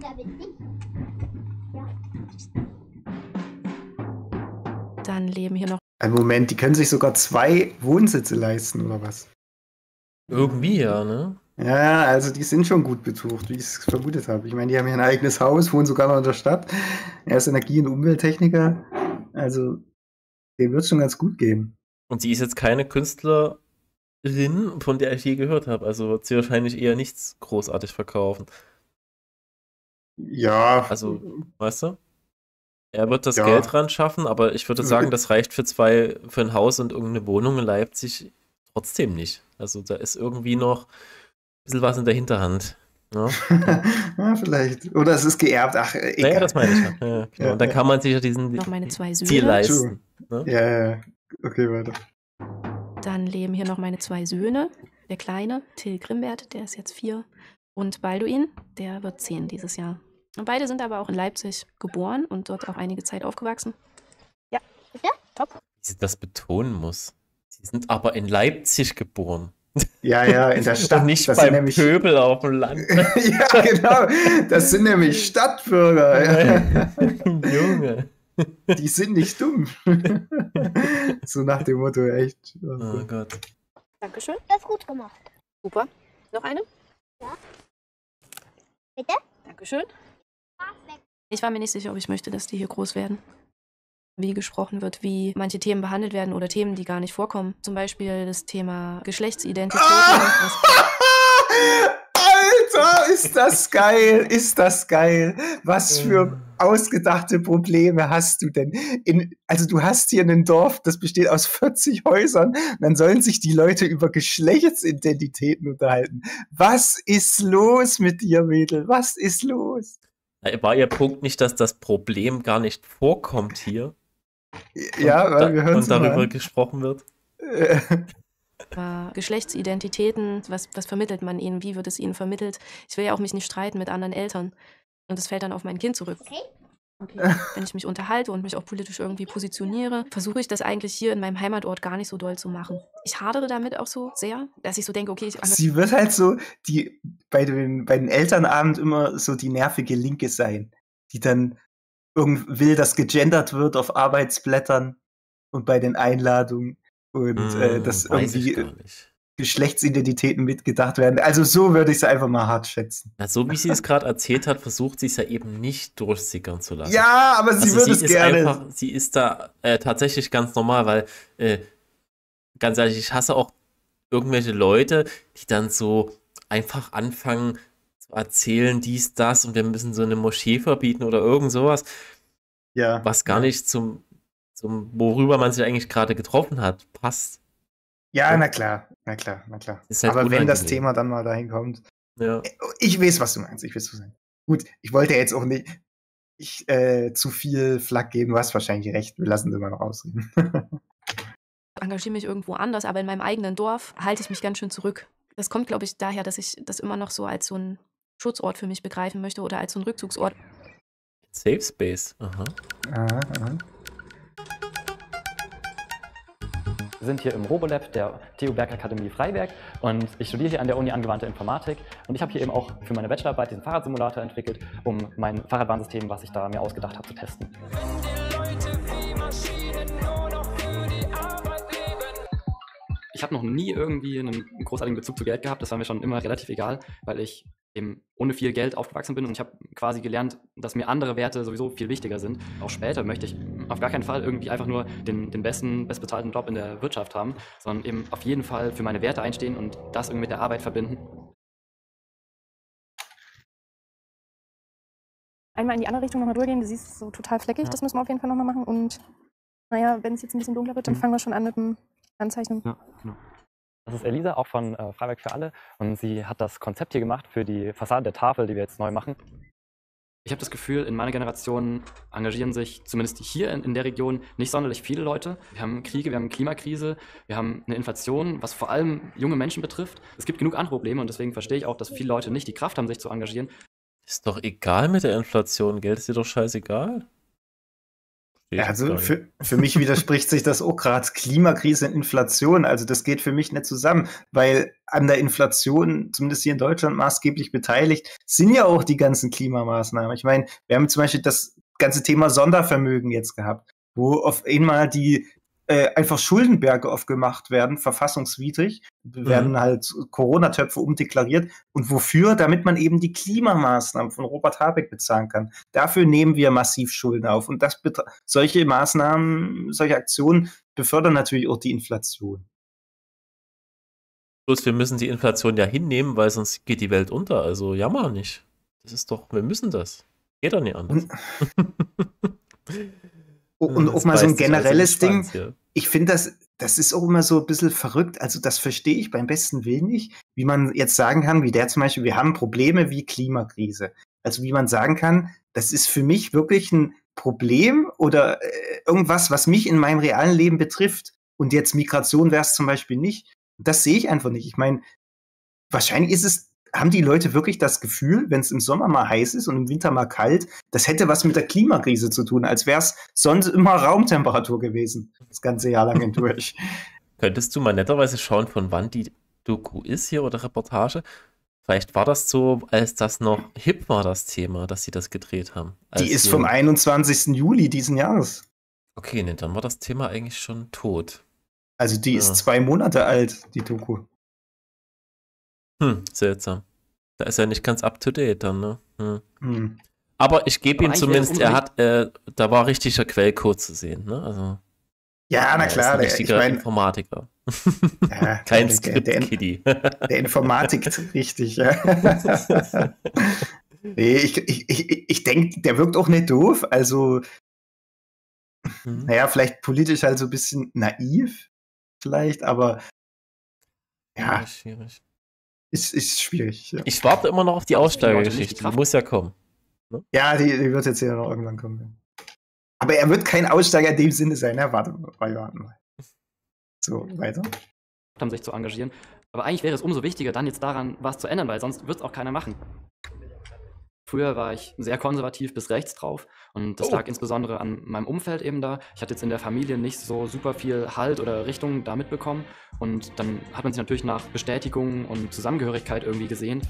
Dann leben hier noch. Ein Moment, die können sich sogar zwei Wohnsitze leisten, oder was? Irgendwie ja, ne? Ja, also die sind schon gut betucht, wie ich es vermutet habe. Ich meine, die haben hier ein eigenes Haus, wohnen sogar noch in der Stadt. Er ist Energie- und Umwelttechniker. Also, dem wird es schon ganz gut gehen. Und sie ist jetzt keine Künstlerin, von der ich je gehört habe. Also wird sie wahrscheinlich eher nichts großartig verkaufen. Ja. Also, weißt du? Er wird das Ja. Geld ran schaffen, aber ich würde sagen, das reicht für zwei, für ein Haus und irgendeine Wohnung in Leipzig trotzdem nicht. Also da ist irgendwie noch ein bisschen was in der Hinterhand. Ja, ja vielleicht. Oder es ist geerbt, ach, äh, egal. naja, das meine ich. Ja, ja, genau. Ja, und dann ja. kann man sich ja diesen Noch meine zwei Söhne. Ziel leisten. Ne? Ja, ja, ja. Okay, weiter. Dann leben hier noch meine zwei Söhne. Der Kleine, Till Grimbert, der ist jetzt vier. Und Balduin, der wird zehn dieses Jahr. Und beide sind aber auch in Leipzig geboren und dort auch einige Zeit aufgewachsen. Ja, bitte? Top. Wie sie das betonen muss. Sie sind aber in Leipzig geboren. Ja, ja, in der Stadt. Und nicht das sind beim nämlich, Pöbel auf dem Land. ja, genau. Das sind nämlich Stadtbürger. Junge. Die sind nicht dumm. So nach dem Motto, echt. Oh Gott. Dankeschön. Das ist gut gemacht. Super. Noch eine? Ja. Bitte? Dankeschön. Ich war mir nicht sicher, ob ich möchte, dass die hier groß werden. Wie gesprochen wird, wie manche Themen behandelt werden oder Themen, die gar nicht vorkommen. Zum Beispiel das Thema Geschlechtsidentität. Ah! Alter, ist das geil, ist das geil. Was für ausgedachte Probleme hast du denn? In, also du hast hier ein Dorf, das besteht aus vierzig Häusern, und dann sollen sich die Leute über Geschlechtsidentitäten unterhalten. Was ist los mit dir, Mädel? Was ist los? War Ihr Punkt nicht, dass das Problem gar nicht vorkommt hier? Ja, und, weil wir hören und darüber gesprochen wird? Äh. Geschlechtsidentitäten, was, was vermittelt man ihnen, wie wird es ihnen vermittelt? Ich will ja auch mich nicht streiten mit anderen Eltern. Und das fällt dann auf mein Kind zurück. Okay. Okay. Wenn ich mich unterhalte und mich auch politisch irgendwie positioniere, versuche ich das eigentlich hier in meinem Heimatort gar nicht so doll zu machen. Ich hadere damit auch so sehr, dass ich so denke, okay, ich... Sie wird halt so, die bei den, bei den Elternabend immer so die nervige Linke sein, die dann irgend will, dass gegendert wird auf Arbeitsblättern und bei den Einladungen und Hm, äh, dass weiß ich irgendwie gar nicht. Geschlechtsidentitäten mitgedacht werden. Also so würde ich es einfach mal hart schätzen. Na, so wie sie es gerade erzählt hat, versucht sie es ja eben nicht durchsickern zu lassen. Ja, aber sie Also würde sie es ist gerne. einfach, sie ist da äh, tatsächlich ganz normal, weil, äh, ganz ehrlich, ich hasse auch irgendwelche Leute, die dann so einfach anfangen zu erzählen, dies, das und wir müssen so eine Moschee verbieten oder irgend sowas, Ja. was gar nicht zum, zum worüber man sich eigentlich gerade getroffen hat, passt. Ja, na klar, na klar, na klar. Ist halt aber wenn das unangenehm. Thema dann mal dahin kommt. Ja. Ich weiß, was du meinst. Ich weiß, was du meinst. Gut, ich wollte jetzt auch nicht ich, äh, zu viel Flak geben. Du hast wahrscheinlich recht. Wir lassen sie mal noch ausreden. Ich engagiere mich irgendwo anders, aber in meinem eigenen Dorf halte ich mich ganz schön zurück. Das kommt, glaube ich, daher, dass ich das immer noch so als so einen Schutzort für mich begreifen möchte oder als so einen Rückzugsort. Safe Space. Aha. Aha, aha. Wir sind hier im Robolab der T U Bergakademie Freiberg und ich studiere hier an der Uni Angewandte Informatik und ich habe hier eben auch für meine Bachelorarbeit diesen Fahrradsimulator entwickelt, um mein Fahrradwarnsystem, was ich da mir ausgedacht habe, zu testen. Ich habe noch nie irgendwie einen großartigen Bezug zu Geld gehabt, das war mir schon immer relativ egal, weil ich eben ohne viel Geld aufgewachsen bin und ich habe quasi gelernt, dass mir andere Werte sowieso viel wichtiger sind. Auch später möchte ich auf gar keinen Fall irgendwie einfach nur den, den besten, bestbezahlten Job in der Wirtschaft haben, sondern eben auf jeden Fall für meine Werte einstehen und das irgendwie mit der Arbeit verbinden. Einmal in die andere Richtung nochmal durchgehen, du siehst es so total fleckig, Ja. das müssen wir auf jeden Fall nochmal machen und naja, wenn es jetzt ein bisschen dunkler wird, dann Mhm. fangen wir schon an mit dem Anzeichnen. Ja, genau. Das ist Elisa, auch von äh, Freiberg für alle und sie hat das Konzept hier gemacht für die Fassade der Tafel, die wir jetzt neu machen. Ich habe das Gefühl, in meiner Generation engagieren sich zumindest hier in, in der Region nicht sonderlich viele Leute. Wir haben Kriege, wir haben eine Klimakrise, wir haben eine Inflation, was vor allem junge Menschen betrifft. Es gibt genug andere Probleme und deswegen verstehe ich auch, dass viele Leute nicht die Kraft haben, sich zu engagieren. Ist doch egal mit der Inflation, Geld ist dir doch scheißegal. Ja, also für, für mich widerspricht sich das auch gerade. Klimakrise und Inflation, also das geht für mich nicht zusammen, weil an der Inflation, zumindest hier in Deutschland, maßgeblich beteiligt, sind ja auch die ganzen Klimamaßnahmen. Ich meine, wir haben zum Beispiel das ganze Thema Sondervermögen jetzt gehabt, wo auf einmal die äh, einfach Schuldenberge aufgemacht werden, verfassungswidrig, werden Mhm. halt Corona-Töpfe umdeklariert. Und wofür? Damit man eben die Klimamaßnahmen von Robert Habeck bezahlen kann. Dafür nehmen wir massiv Schulden auf. Und das betra- solche Maßnahmen, solche Aktionen befördern natürlich auch die Inflation. Bloß wir müssen die Inflation ja hinnehmen, weil sonst geht die Welt unter. Also jammer nicht. Das ist doch, wir müssen das. Geht doch nicht anders. Und, und Das auch mal so ein beißt sich alles in den generelles Ding. Schwanz hier. Ich finde, das, das ist auch immer so ein bisschen verrückt. Also das verstehe ich beim besten Willen nicht, wie man jetzt sagen kann, wie der zum Beispiel, wir haben Probleme wie Klimakrise. Also wie man sagen kann, das ist für mich wirklich ein Problem oder äh, irgendwas, was mich in meinem realen Leben betrifft. Und jetzt Migration wäre es zum Beispiel nicht. Das sehe ich einfach nicht. Ich meine, wahrscheinlich ist es, haben die Leute wirklich das Gefühl, wenn es im Sommer mal heiß ist und im Winter mal kalt, das hätte was mit der Klimakrise zu tun, als wäre es sonst immer Raumtemperatur gewesen, das ganze Jahr lang hindurch. Könntest du mal netterweise schauen, von wann die Doku ist hier oder Reportage? Vielleicht war das so, als das noch hip war, das Thema, dass sie das gedreht haben. Als Die ist wir- vom einundzwanzigsten Juli diesen Jahres. Okay, ne, dann war das Thema eigentlich schon tot. Also die Ja. ist zwei Monate alt, die Doku. Hm, seltsam. Da ist er nicht ganz up to date dann, ne? Hm. Hm. Aber ich gebe Aber ihm eigentlich zumindest, wäre er es hat, äh, da war richtiger Quellcode zu sehen, ne? Also, Ja, na er klar, ist ein der, ich richtiger meine, Informatiker. ja, Kein der, der, der, Skript-Kiddy. der Informatik, richtig, ja. Nee, ich, ich, ich, ich denke, der wirkt auch nicht doof. Also, Mhm. naja, vielleicht politisch halt so ein bisschen naiv, vielleicht, aber ja, Schwierig, schwierig. ist, ist schwierig. Ja, Ich warte immer noch auf die Aber dass viele Leute nicht die Aussteigergeschichte. Die Kraft- muss ja kommen. ja die, die wird jetzt ja noch irgendwann kommen. Aber er wird kein Aussteiger in dem Sinne sein. Ja, warte, warte, warte mal. So, weiter. haben, sich zu engagieren. Aber eigentlich wäre es umso wichtiger, dann jetzt daran was zu ändern, weil sonst wird es auch keiner machen. Früher war ich sehr konservativ bis rechts drauf und das Oh. lag insbesondere an meinem Umfeld eben da. Ich hatte jetzt in der Familie nicht so super viel Halt oder Richtung da mitbekommen und dann hat man sich natürlich nach Bestätigung und Zusammengehörigkeit irgendwie gesehen.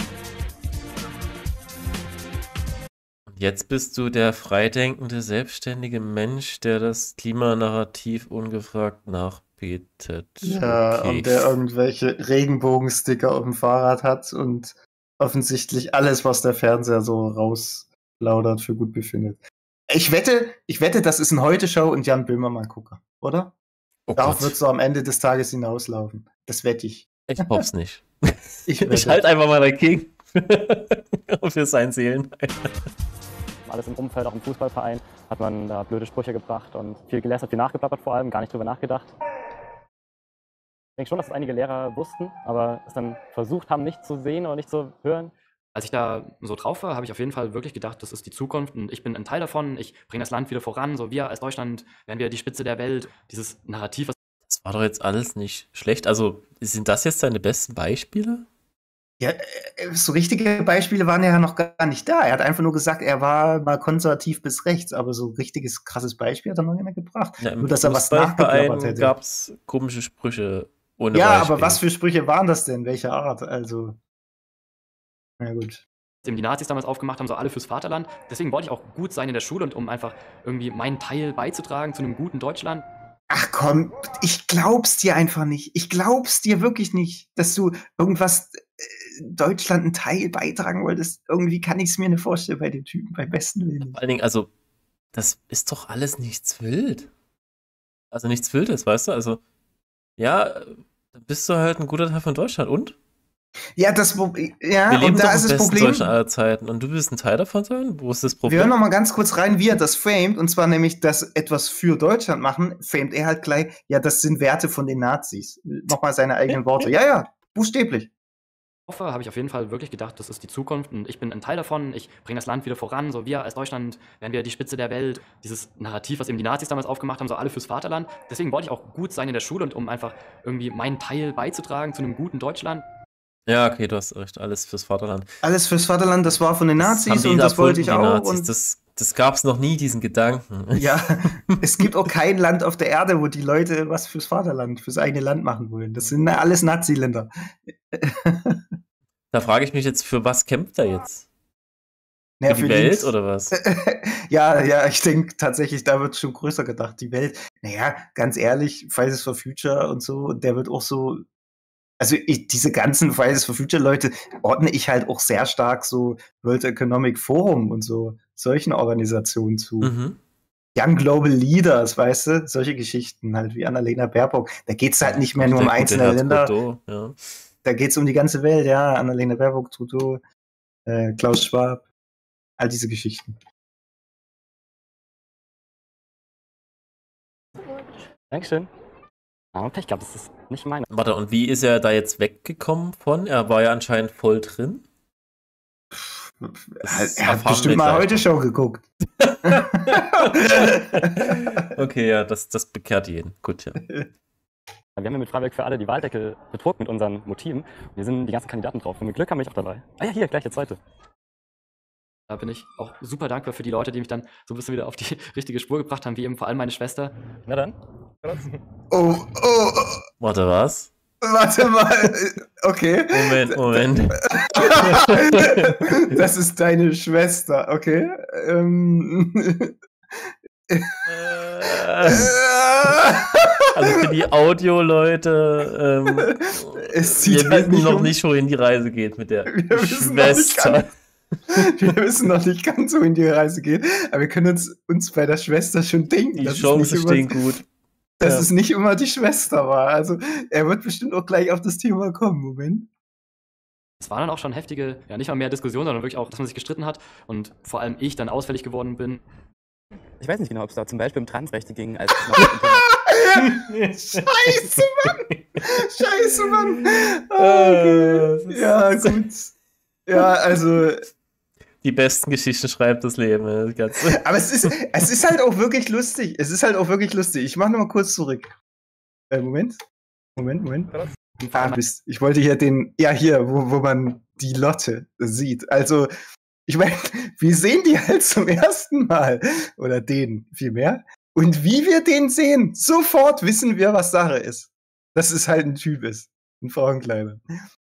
Und jetzt bist du der freidenkende, selbstständige Mensch, der das Klimanarrativ ungefragt nachbetet. Ja, Okay. und der irgendwelche Regenbogensticker auf dem Fahrrad hat und offensichtlich alles, was der Fernseher so rausplaudert, für gut befindet. Ich wette, ich wette, das ist ein Heute-Show und Jan Böhmermann-Gucker, oder? Oh Darauf Gott. wird es so am Ende des Tages hinauslaufen. Das wette ich. Ich hoff's nicht. Ich Ich wette. halte einfach mal dagegen. Für sein Seelen. Alles im Umfeld, auch im Fußballverein, hat man da blöde Sprüche gebracht und viel gelästert, viel nachgeplappert vor allem, gar nicht drüber nachgedacht. Ich denke schon, dass es einige Lehrer wussten, aber es dann versucht haben, nicht zu sehen oder nicht zu hören. Als ich da so drauf war, habe ich auf jeden Fall wirklich gedacht, das ist die Zukunft und ich bin ein Teil davon. Ich bringe das Land wieder voran. So wir als Deutschland werden wir die Spitze der Welt. Dieses Narrativ, was Das war doch jetzt alles nicht schlecht. Also, sind das jetzt deine besten Beispiele? Ja, äh, so richtige Beispiele waren ja noch gar nicht da. Er hat einfach nur gesagt, er war mal konservativ bis rechts, aber so richtiges krasses Beispiel hat er noch nicht mehr gebracht. Ja, im Nur, dass er was nachgeplappert Fußballverein hätte. gab es komische Sprüche ohne Ja, Beispiel. aber was für Sprüche waren das denn? Welche Art? Also, na gut. eben die Nazis damals aufgemacht haben, so alle fürs Vaterland. Deswegen wollte ich auch gut sein in der Schule und um einfach irgendwie meinen Teil beizutragen zu einem guten Deutschland. Ach komm, ich glaub's dir einfach nicht. Ich glaub's dir wirklich nicht, dass du irgendwas äh, Deutschland einen Teil beitragen wolltest. Irgendwie kann ich es mir nicht vorstellen bei den Typen, beim besten Willen. Vor allen Dingen, also, das ist doch alles nichts wild. Also nichts Wildes, weißt du? Also, ja, dann bist du halt ein guter Teil von Deutschland. Und? Ja, das Pro- ja, Wir leben und doch da im ist das besten Problem. Deutschland aller Zeiten. Und du willst ein Teil davon sein? Wo ist das Wir Problem? hören noch mal ganz kurz rein, wie er das framet, und zwar nämlich, dass etwas für Deutschland machen, framet er halt gleich, ja, das sind Werte von den Nazis. Nochmal seine eigenen Worte. Ja, ja, buchstäblich. habe ich auf jeden Fall wirklich gedacht, das ist die Zukunft und ich bin ein Teil davon. Ich bringe das Land wieder voran. So, wir als Deutschland werden wir die Spitze der Welt. Dieses Narrativ, was eben die Nazis damals aufgemacht haben, so alle fürs Vaterland. Deswegen wollte ich auch gut sein in der Schule und um einfach irgendwie meinen Teil beizutragen zu einem guten Deutschland. Ja, okay, du hast recht. Alles fürs Vaterland. Alles fürs Vaterland, das war von den Das Nazis haben die und das wollte ich erfunden, die auch. Nazis. Und Das, das gab es noch nie, diesen Gedanken. ja, es gibt auch kein Land auf der Erde, wo die Leute was fürs Vaterland, fürs eigene Land machen wollen. Das sind alles Nazi-Länder. Da frage ich mich jetzt, für was kämpft er jetzt? Naja, für die für Welt links. oder was? Ja, ja, ich denke tatsächlich, da wird schon größer gedacht. Die Welt, naja, ganz ehrlich, Fridays for Future und so, und der wird auch so, also ich, diese ganzen Fridays for Future Leute ordne ich halt auch sehr stark so World Economic Forum und so solchen Organisationen zu. Mhm. Young Global Leaders, weißt du, solche Geschichten halt wie Annalena Baerbock. Da geht's halt nicht mehr nur um Der gute einzelne Herr Länder. Trudeau, ja. Da geht's um die ganze Welt, ja. Annalena Baerbock, Trudeau, äh, Klaus Schwab, all diese Geschichten. Dankeschön. Aber Pech gehabt, das ist nicht meine. Warte, und wie ist er da jetzt weggekommen von? Er war ja anscheinend voll drin. Das Er hat erfahren bestimmt wir mal gleich heute noch. Show geguckt. Okay, ja, das, das bekehrt jeden. Gut, ja. Wir haben ja mit Freiberg für alle die Wahldecke bedruckt mit unseren Motiven. Und hier sind die ganzen Kandidaten drauf. Und mit Glück haben wir auch dabei. Ah ja, hier, gleich der zweite. Da bin ich auch super dankbar für die Leute, die mich dann so ein bisschen wieder auf die richtige Spur gebracht haben, wie eben vor allem meine Schwester. Na dann. Oh, oh, oh, Warte, was? warte mal. Okay. Moment, Moment. Das ist deine Schwester, okay? Ähm. Also für die Audio-Leute, ähm, Es zieht wir halt wissen nicht noch um- nicht, wohin die Reise geht mit der Wir wissen noch nicht Schwester. ganz- Wir wissen noch nicht ganz, wohin die Reise geht, aber wir können uns, uns bei der Schwester schon denken. Die dass es Chancen nicht stehen immer, gut. Dass Ja. es nicht immer die Schwester war. Also er wird bestimmt auch gleich auf das Thema kommen. Moment. Es waren dann auch schon heftige, ja nicht mal mehr Diskussionen, sondern wirklich auch, dass man sich gestritten hat und vor allem ich dann ausfällig geworden bin. Ich weiß nicht genau, ob es da zum Beispiel um Transrechte ging, als es noch Scheiße, Mann! Scheiße, Mann! Äh, Okay. das ist- Ja, gut. Ja, also. Die besten Geschichten schreibt das Leben. Das Ganze. Aber es ist, es ist halt auch wirklich lustig. Es ist halt auch wirklich lustig. Ich mach noch mal kurz zurück. Äh, Moment. Moment, Moment. Ah, Mist. Ich wollte hier den, ja, hier, wo, wo man die Lotte sieht. Also, ich meine, wir sehen die halt zum ersten Mal. Oder den vielmehr. Und wie wir den sehen, sofort wissen wir, was Sache ist. Dass es halt ein Typ ist. Ein Frauenkleider.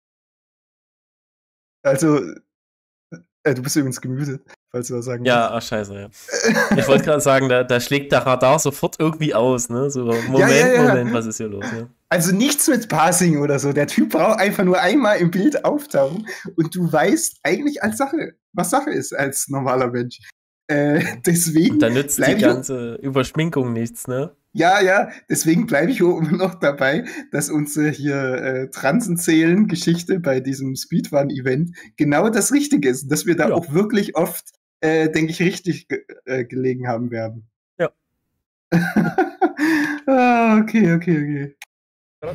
Also, äh, du bist übrigens gemutet, falls du was sagen Ja, ach scheiße, ja. Ich wollte gerade sagen, da, da schlägt der Radar sofort irgendwie aus, ne? So, Moment, Ja, ja, ja. Moment, was ist hier los? Ja. Also nichts mit Passing oder so. Der Typ braucht einfach nur einmal im Bild auftauchen und du weißt eigentlich als Sache, was Sache ist als normaler Mensch. Äh, deswegen Und da nützt bleib die ich ganze Überschminkung nichts, ne? Ja, ja, deswegen bleibe ich auch immer noch dabei, dass unsere hier äh, Transenzählen-Geschichte bei diesem Speedrun-Event genau das Richtige ist. Dass wir da Ja. auch wirklich oft, äh, denke ich, richtig ge äh, gelegen haben werden. Ja. Ah, okay, okay, okay.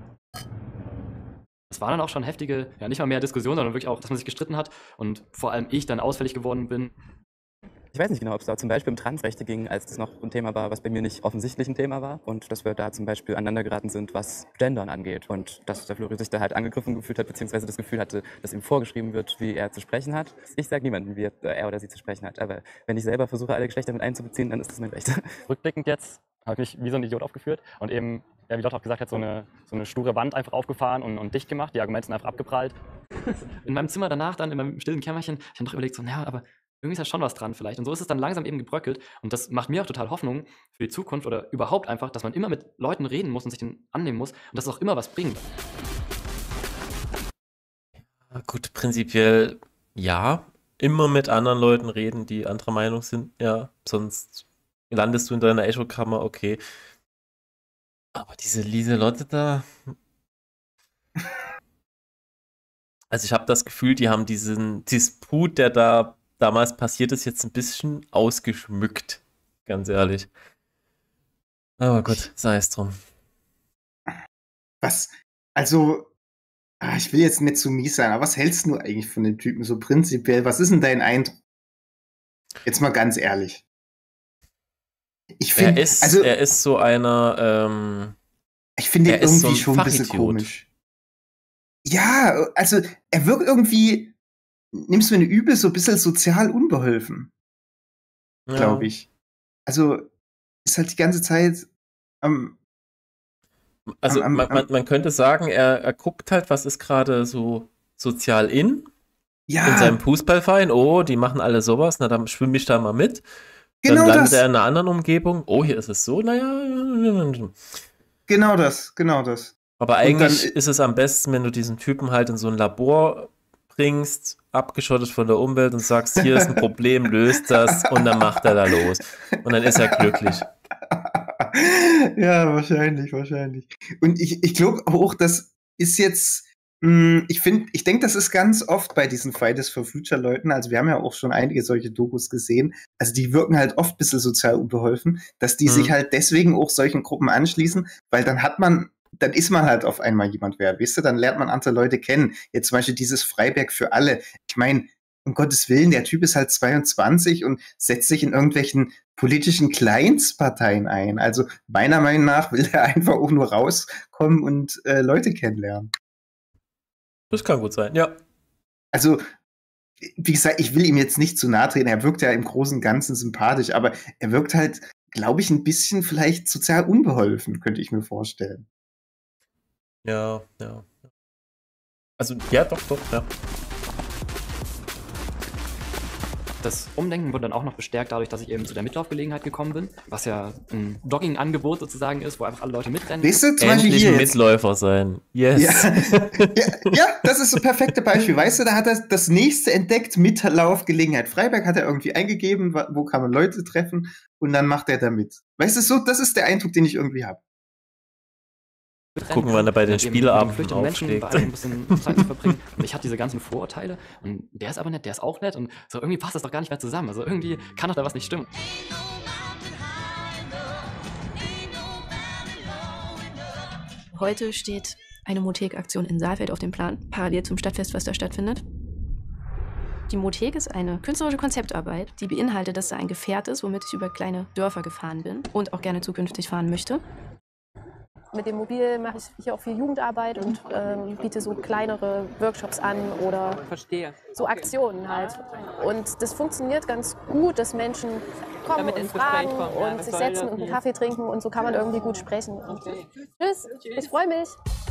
Es waren dann auch schon heftige, ja nicht mal mehr Diskussionen, sondern wirklich auch, dass man sich gestritten hat und vor allem ich dann ausfällig geworden bin. Ich weiß nicht genau, ob es da zum Beispiel um Transrechte ging, als das noch ein Thema war, was bei mir nicht offensichtlich ein Thema war. Und dass wir da zum Beispiel aneinander geraten sind, was Gendern angeht. Und dass der Flori sich da halt angegriffen gefühlt hat, beziehungsweise das Gefühl hatte, dass ihm vorgeschrieben wird, wie er zu sprechen hat. Ich sage niemandem, wie er oder sie zu sprechen hat. Aber wenn ich selber versuche, alle Geschlechter mit einzubeziehen, dann ist das mein Recht. Rückblickend jetzt habe ich mich wie so ein Idiot aufgeführt und eben, ja, wie Lotte auch gesagt hat, so eine, so eine sture Wand einfach aufgefahren und, und dicht gemacht. Die Argumente sind einfach abgeprallt. In meinem Zimmer danach dann, in meinem stillen Kämmerchen, ich habe noch überlegt, so, naja, aber irgendwie ist da schon was dran vielleicht. Und so ist es dann langsam eben gebröckelt. Und das macht mir auch total Hoffnung für die Zukunft oder überhaupt einfach, dass man immer mit Leuten reden muss und sich denen annehmen muss und dass es auch immer was bringt. Gut, prinzipiell ja. Immer mit anderen Leuten reden, die anderer Meinung sind. Ja, sonst landest du in deiner Echokammer, okay. Aber diese Lieselotte da. Also ich habe das Gefühl, die haben diesen Disput, der da damals passiert ist, jetzt ein bisschen ausgeschmückt. Ganz ehrlich. Aber gut, sei es drum. Was? Also, Ah, ich will jetzt nicht zu mies sein, aber was hältst du eigentlich von dem Typen so prinzipiell? Was ist denn dein Eindruck? Jetzt mal ganz ehrlich. Ich Er finde, ist, also, er ist so einer, ähm, ich finde er ihn ist irgendwie so ein schon ein bisschen Fachidiot. komisch. Ja, also, er wirkt irgendwie, nimmst du mir eine Übel, so ein bisschen sozial unbeholfen, Ja. glaube ich. Also, ist halt die ganze Zeit am, Also am, man, am, man, am man könnte sagen, er, er guckt halt, was ist gerade so sozial in, in seinem ja, Fußballverein. Oh, die machen alle sowas, na dann schwimme ich da mal mit. Dann genau landet er das, in einer anderen Umgebung. Oh, hier ist es so, naja. genau das, genau das. Aber Und dann, eigentlich ist es am besten, wenn du diesen Typen halt in so ein Labor bringst, abgeschottet von der Umwelt und sagst, hier ist ein Problem, löst das und dann macht er da los. Und dann ist er glücklich. ja, wahrscheinlich, wahrscheinlich. Und ich, ich glaube auch, das ist jetzt, mh, ich finde, ich denke, das ist ganz oft bei diesen Fridays for Future Leuten, also wir haben ja auch schon einige solche Dokus gesehen, also die wirken halt oft ein bisschen sozial unbeholfen, dass die Mhm. sich halt deswegen auch solchen Gruppen anschließen, weil dann hat man, dann ist man halt auf einmal jemand wer, weißt du, dann lernt man andere Leute kennen. Jetzt zum Beispiel dieses Freiberg für alle. Ich meine, um Gottes Willen, der Typ ist halt zweiundzwanzig und setzt sich in irgendwelchen politischen Kleinstparteien ein. Also meiner Meinung nach will er einfach auch nur rauskommen und äh, Leute kennenlernen. Das kann gut sein, ja. Also, wie gesagt, ich will ihm jetzt nicht zu nahe treten. Er wirkt ja im Großen und Ganzen sympathisch, aber er wirkt halt, glaube ich, ein bisschen vielleicht sozial unbeholfen, könnte ich mir vorstellen. Ja, ja. Also, ja, doch, doch, ja. Das Umdenken wurde dann auch noch bestärkt dadurch, dass ich eben zu der Mitlaufgelegenheit gekommen bin, was ja ein Jogging-Angebot sozusagen ist, wo einfach alle Leute mitrennen. Weißt du, zum Beispiel Endlich hier ein jetzt. Mitläufer sein. Yes. Ja, ja, ja, das ist so ein perfektes Beispiel. Weißt du, da hat er das nächste entdeckt, Mitlaufgelegenheit Freiberg, hat er irgendwie eingegeben, wa- wo kann man Leute treffen und dann macht er da mit. Weißt du, so, das ist der Eindruck, den ich irgendwie habe. Gucken, wann er bei den mit dem- Spieleabenden mit dem geflüchteten Menschen aufschlägt. bei einem ein bisschen Zeit zu verbringen. Und ich hatte diese ganzen Vorurteile und der ist aber nett, der ist auch nett und so irgendwie passt das doch gar nicht mehr zusammen. Also irgendwie kann doch da was nicht stimmen. Heute steht eine Mothek-Aktion in Saalfeld auf dem Plan, parallel zum Stadtfest, was da stattfindet. Die Mothek ist eine künstlerische Konzeptarbeit, die beinhaltet, dass da ein Gefährt ist, womit ich über kleine Dörfer gefahren bin und auch gerne zukünftig fahren möchte. Mit dem Mobil mache ich hier auch viel Jugendarbeit und ähm, biete so kleinere Workshops an oder Verstehe. so Aktionen halt. Und das funktioniert ganz gut, dass Menschen kommen Damit und ins Gespräch fragen kommen, ja, und das sich soll setzen das und einen hier. Kaffee trinken und so kann man irgendwie gut sprechen. Und tschüss, ich freue mich.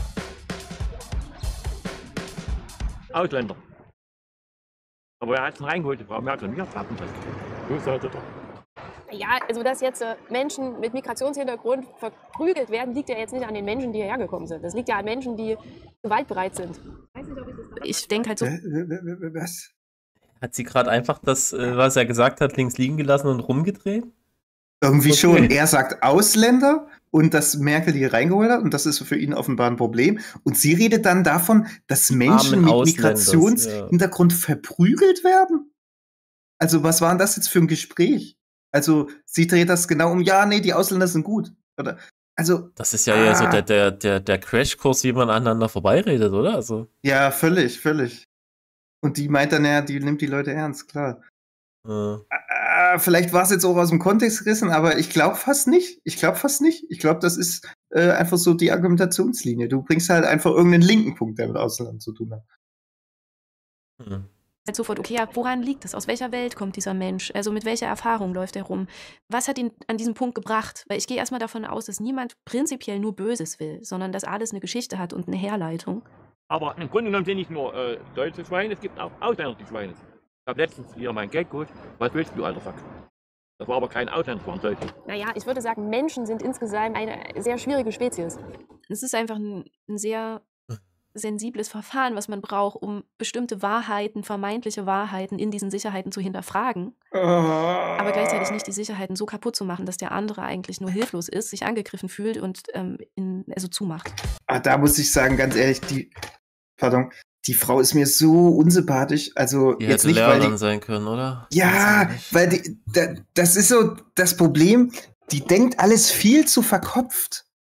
Ausländer. Aber er hat ihn reingeholt, die Frau Merkel, wir haben das. So sollte doch. Ja, also dass jetzt äh, Menschen mit Migrationshintergrund verprügelt werden, liegt ja jetzt nicht an den Menschen, die hierher gekommen sind. Das liegt ja an Menschen, die gewaltbereit sind. Ich denke halt so, Äh, äh, Was? Hat sie gerade einfach das, äh, was er gesagt hat, links liegen gelassen und rumgedreht? Irgendwie Okay. schon. Er sagt Ausländer und dass Merkel die reingeholt hat und das ist für ihn offenbar ein Problem. Und sie redet dann davon, dass Menschen Armen mit Ausländers, Migrationshintergrund verprügelt werden? Also was war denn das jetzt für ein Gespräch? Also sie dreht das genau um, ja, nee, die Ausländer sind gut. Oder, also, Das ist ja eher so Ah. der, der, der, der Crashkurs, wie man aneinander vorbeiredet, oder? Also, ja, völlig, völlig. Und die meint dann, ja, die nimmt die Leute ernst, klar. äh, Äh, vielleicht war es jetzt auch aus dem Kontext gerissen, aber ich glaube fast nicht. Ich glaube fast nicht. Ich glaube, das ist äh, einfach so die Argumentationslinie. Du bringst halt einfach irgendeinen linken Punkt, der mit Ausland zu tun hat. hm. halt sofort, okay, ja, woran liegt es? Aus welcher Welt kommt dieser Mensch? Also mit welcher Erfahrung läuft er rum? Was hat ihn an diesen Punkt gebracht? Weil ich gehe erstmal davon aus, dass niemand prinzipiell nur Böses will, sondern dass alles eine Geschichte hat und eine Herleitung. Aber im Grunde genommen sind nicht nur äh, deutsche Schweine, es gibt auch ausländische Schweine. Ich habe letztens hier mein Geld geholt. Was willst du, alter Sack? Das war aber kein Ausländer, das waren Deutsche. Naja, ich würde sagen, Menschen sind insgesamt eine sehr schwierige Spezies. Es ist einfach ein, ein sehr sensibles Verfahren, was man braucht, um bestimmte Wahrheiten, vermeintliche Wahrheiten in diesen Sicherheiten zu hinterfragen, aber gleichzeitig nicht die Sicherheiten so kaputt zu machen, dass der andere eigentlich nur hilflos ist, sich angegriffen fühlt und ähm, in, also zumacht. Ah, da muss ich sagen, ganz ehrlich, die, pardon, die Frau ist mir so unsympathisch. Also Die jetzt hätte nicht, weil Lehrerin die, sein können, oder? ja, weil die, da, das ist so das Problem. Die denkt alles viel zu verkopft.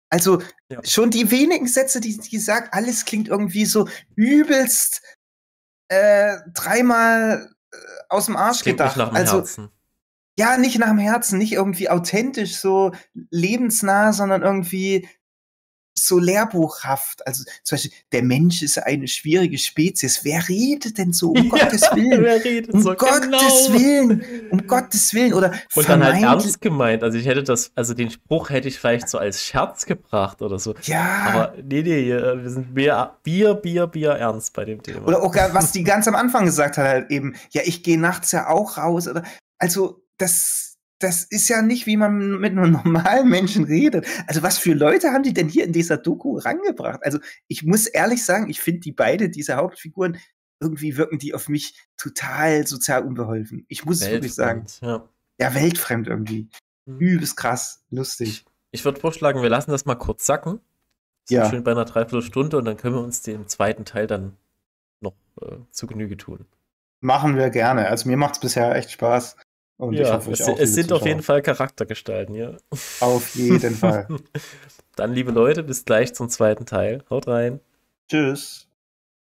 Also Ja. schon die wenigen Sätze, die die sagt, alles klingt irgendwie so übelst äh, dreimal äh, aus dem Arsch Klingt nicht gedacht. nach dem Also Herzen. ja, nicht nach dem Herzen, nicht irgendwie authentisch, so lebensnah, sondern irgendwie so lehrbuchhaft. Also zum Beispiel, der Mensch ist eine schwierige Spezies. Wer redet denn so? Um Ja, Gottes Willen. wer redet um so? Gottes Genau. Willen. Um Gottes Willen. Oder Und dann halt vermeintlich- ernst gemeint. Also ich hätte das, also den Spruch hätte ich vielleicht so als Scherz gebracht oder so. Ja. Aber nee, nee, wir sind Bier, Bier, Bier, Bier ernst bei dem Thema. Oder auch gar- was die ganz am Anfang gesagt hat, halt eben, ja, ich gehe nachts ja auch raus. Oder also das, das ist ja nicht, wie man mit einem normalen Menschen redet. Also was für Leute haben die denn hier in dieser Doku rangebracht? Also ich muss ehrlich sagen, ich finde die beide, diese Hauptfiguren, irgendwie wirken die auf mich total sozial unbeholfen. Ich muss es wirklich sagen. Weltfremd, ja. Ja, weltfremd irgendwie. Übelst krass, lustig. Ich würde vorschlagen, wir lassen das mal kurz sacken. Sind Ja. schön bei einer Dreiviertelstunde und dann können wir uns den zweiten Teil dann noch äh, zu Genüge tun. Machen wir gerne. Also mir macht es bisher echt Spaß. Und ich ja, hoffe, euch es, auch, es liebe sind auf Zuschauer. jeden Fall Charaktergestalten, ja. Auf jeden Fall. Dann, liebe Leute, bis gleich zum zweiten Teil. Haut rein. Tschüss.